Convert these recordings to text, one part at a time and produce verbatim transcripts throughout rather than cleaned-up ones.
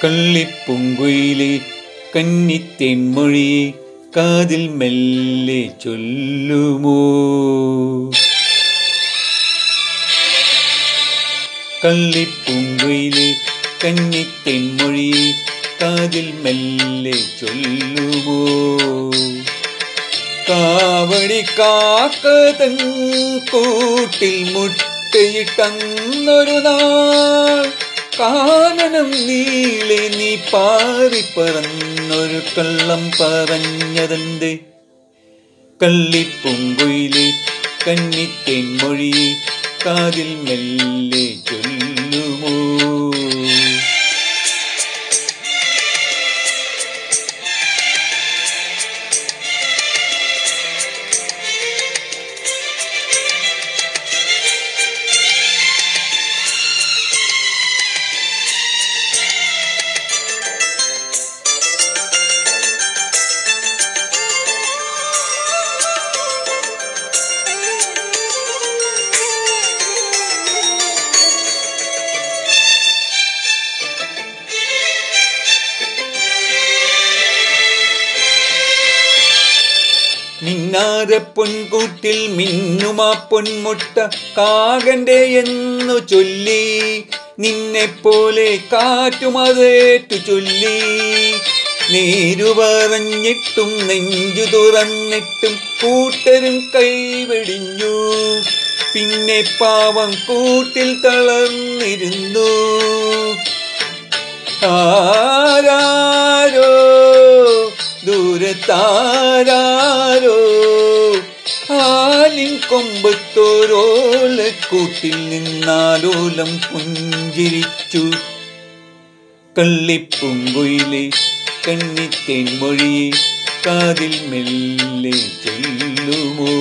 കള്ളിപ്പൂങ്കുയിലെ കന്നിത്തേൻമൊഴിയെ കാതിൽ മെല്ലെ ചൊല്ലുമോ? കള്ളിപ്പൂങ്കുയിലെ കന്നിത്തേൻമൊഴിയെ കാതിൽ മെല്ലെ ചൊല്ലുമോ? കാവടി കാക്കതൻ കൂട്ടിൽ മുട്ടയിട്ടന്നൊരു നാൾ കാനനം നീളെ നീ പാറിപ്പറന്നൊരു കള്ളം പറഞ്ഞതെന്തേ? കള്ളിപ്പൂങ്കുയിലെ കന്നിത്തേൻമൊഴിയെ കാതിൽ മെല്ലെ ചൊല്ലുമോ? മിന്നാര പൊൻകൂട്ടിൽ മിന്നുമാ പൊന്മുട്ട കാകന്റെ എന്നു ചൊല്ലി, നിന്നെപ്പോലെ കാറ്റുമതേറ്റു ചൊല്ലി. നേരു പറഞ്ഞിട്ടും നെഞ്ചു തുറന്നിട്ടും കൂട്ടരും കൈവെടിഞ്ഞു. പിന്നെ പാവം കൂട്ടിൽ തളർന്നിരുന്നു. ആരാരോ ദൂരത്താരോ ആലിൻ കൊമ്പത്തോരോലക്കൂട്ടിൽ നിന്നാലോലം പുഞ്ചിരിച്ചു. കള്ളിപ്പൂങ്കുയിലെ കന്നിത്തേൻമൊഴിയെ കാതിൽ മെല്ലെ ചൊല്ലുമോ?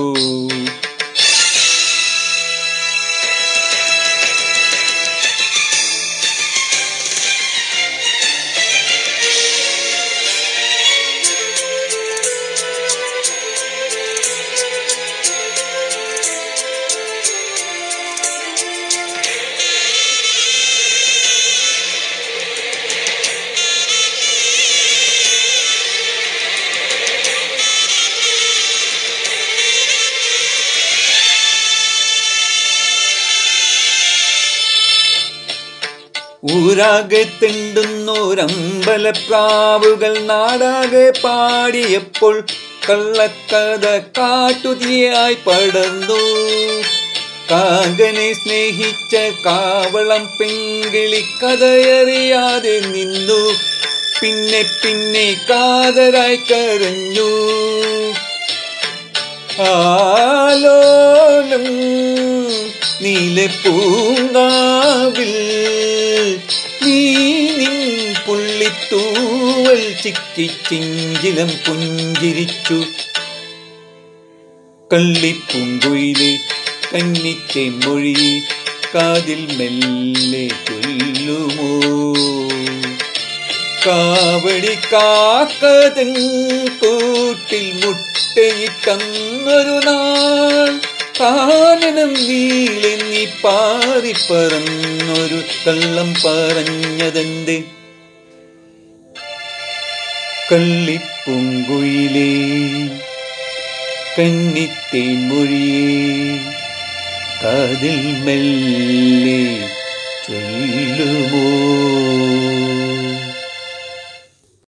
ഊരാകെ തെണ്ടുന്നോരമ്പലപ്രാവുകൾ നാടാകെ പാടിയപ്പോൾ കള്ളക്കഥ കാട്ടുതീയായി പടർന്നു. കാകനെ സ്നേഹിച്ച കാവളം പെങ്കിളി കഥയറിയാതെ നിന്നു. പിന്നെ പിന്നെ കാതരായി കരഞ്ഞു. ആലോലം നീലപ്പൂങ്കാവിൽ നീ നിൻ പുള്ളിത്തൂവൽ ചിക്കി ചിഞ്ചിലം പുഞ്ചിരിച്ചു. കള്ളിപ്പൂങ്കുയിലെ കന്നിത്തേൻമൊഴിയെ കാതിൽ മെല്ലെ ചൊല്ലുമോ? കാവടി കാക്കതൻ കൂട്ടിൽ മുട്ടയിട്ടന്നൊരു നാൾ കാനനം നീളെ നീ പാറിപ്പറന്നൊരു കള്ളം പറഞ്ഞതെന്തേ? കള്ളിപ്പൂങ്കുയിലെ കന്നിത്തേൻമൊഴിയെ കാതിൽ മെല്ലെ